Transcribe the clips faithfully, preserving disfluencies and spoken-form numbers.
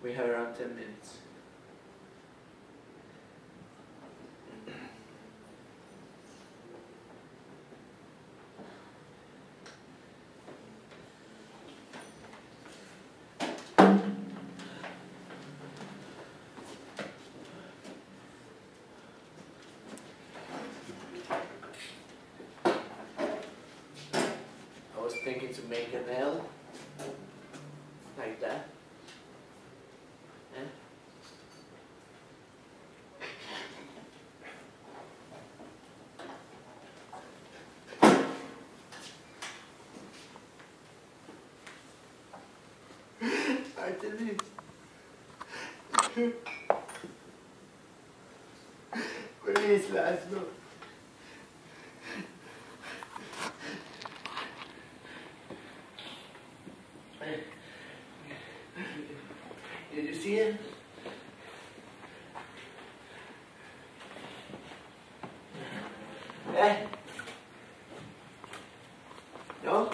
We have around ten minutes. I was thinking to make an L like that. I did it. Where is last note? Did you see it? Eh? No?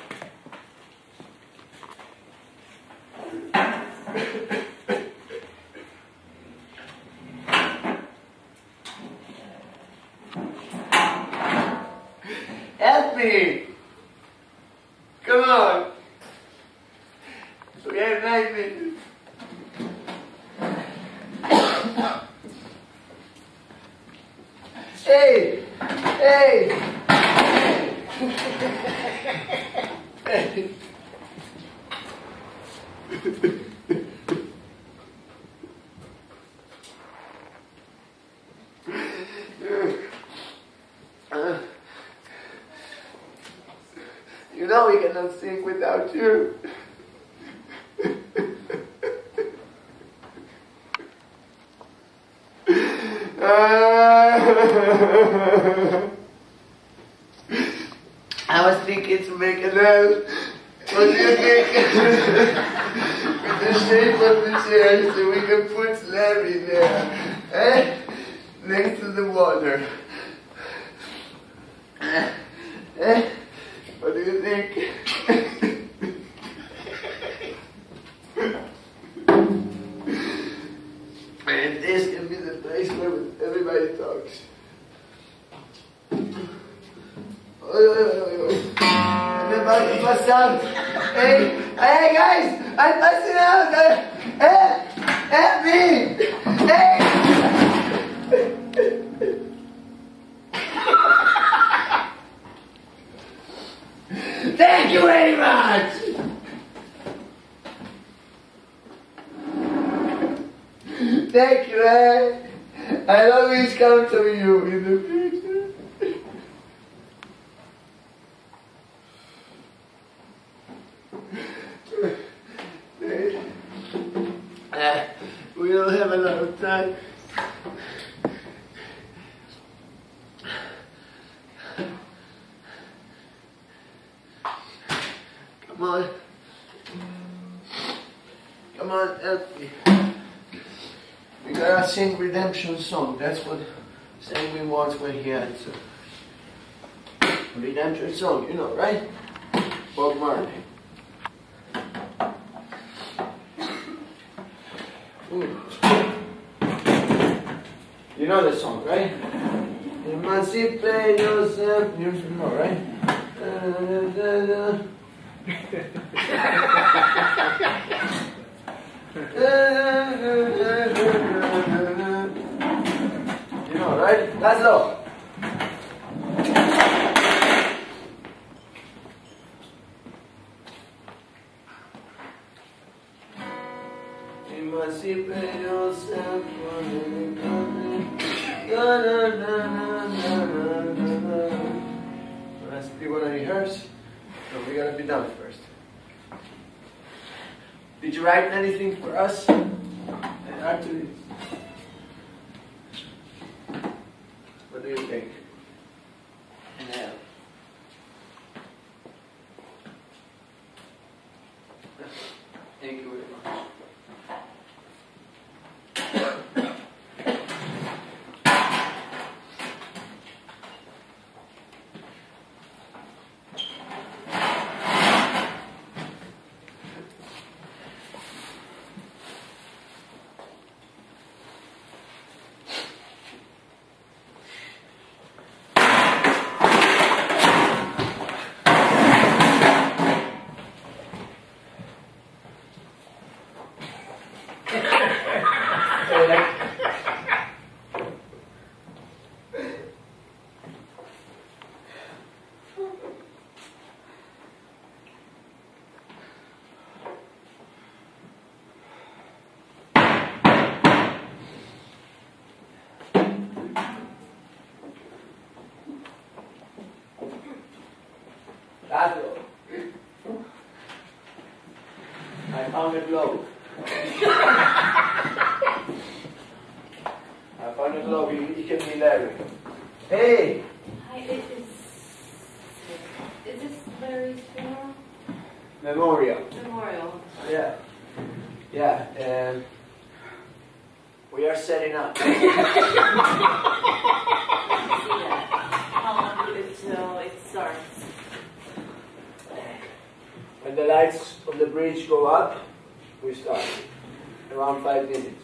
Help me! Come on! We have nine minutes. Hey! Hey! Hey! You know we cannot sing without you. I was thinking to make an L. What do you think? With the shape of the chair, so we can put Larry there, eh? Next to the water. Eh? Eh? What do you think? And this can be the place where everybody talks. Oi, oi, oi, oi. I'm about to pass out. Hey, hey guys, I'm passing out. Hey, help me. Hey. Thank you very much. Thank you, eh? I'll always come to you in the future. Uh, we don't have a lot of time. Come on. Come on, help me. We gotta sing redemption song. That's what sang we once when he had a redemption song, you know, right? Bob Marley. Ooh. You know the song, right? Emancipate yourself. You know, right? Da, da, da, da. You know, right? That's low. Emancipate yourself from the country. Da, da, da, da, da, da, da. Let's be what I rehearse. So we gotta be done first. Did you write anything for us? Actually, what do you think? No. Thank you very much. Tato. I found a glove. I found a glove. You, you can be Larry. Hey! Hi, it is. Is this Larry's funeral? Memorial. Memorial. Yeah. Yeah. And we are setting up. I see that. How long until it starts? When the lights of the bridge go up, we start. Around five minutes.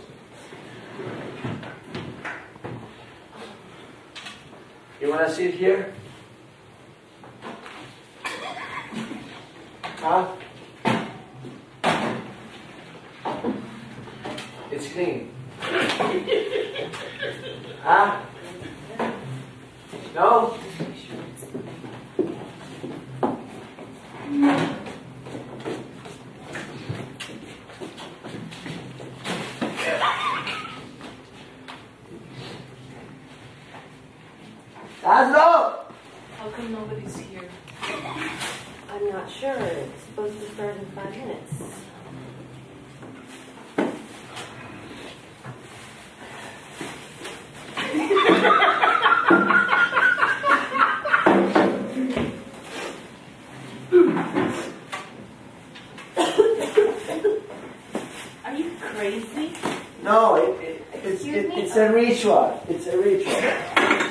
You want to sit here? Huh? It's clean. Huh? No? Laszlo! How come nobody's here? I'm not sure. It's supposed to start in five minutes. Are you crazy? No, it, it, it's, Excuse it, me? it's a ritual. It's a ritual.